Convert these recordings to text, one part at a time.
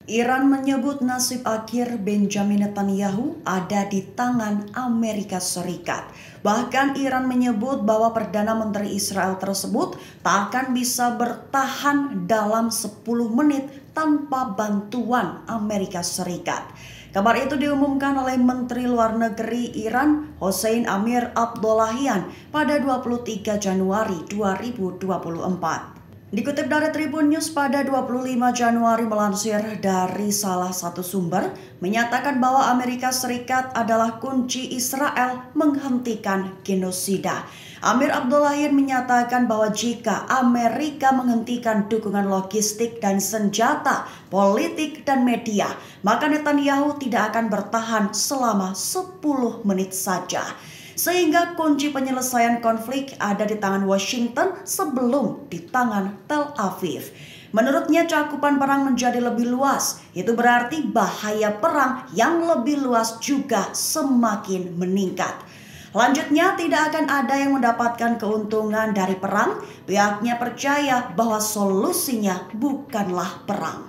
Iran menyebut nasib akhir Benjamin Netanyahu ada di tangan Amerika Serikat. Bahkan Iran menyebut bahwa Perdana Menteri Israel tersebut tak akan bisa bertahan dalam 10 menit tanpa bantuan Amerika Serikat. Kabar itu diumumkan oleh Menteri Luar Negeri Iran Hossein Amir Abdollahian pada 23 Januari 2024. Dikutip dari Tribun News pada 25 Januari melansir dari salah satu sumber menyatakan bahwa Amerika Serikat adalah kunci Israel menghentikan genosida. Amir Abdollahian menyatakan bahwa jika Amerika menghentikan dukungan logistik dan senjata, politik dan media, maka Netanyahu tidak akan bertahan selama 10 menit saja. Sehingga kunci penyelesaian konflik ada di tangan Washington sebelum di tangan Tel Aviv. Menurutnya cakupan perang menjadi lebih luas, itu berarti bahaya perang yang lebih luas juga semakin meningkat. Lanjutnya, tidak akan ada yang mendapatkan keuntungan dari perang. Pihaknya percaya bahwa solusinya bukanlah perang.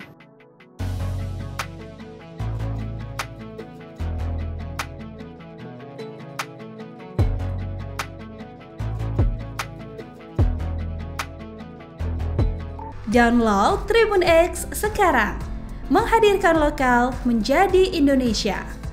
Download Tribun X sekarang, menghadirkan lokal menjadi Indonesia.